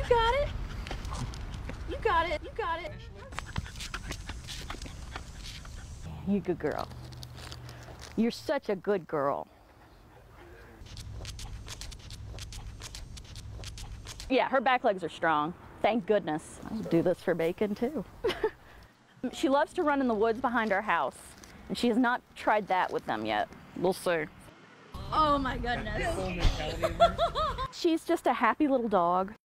got it. You got it. You got it. You good girl. You're such a good girl. Yeah, her back legs are strong. Thank goodness. I'll do this for bacon too. She loves to run in the woods behind our house, and she has not tried that with them yet. We'll see. Oh my goodness. She's just a happy little dog.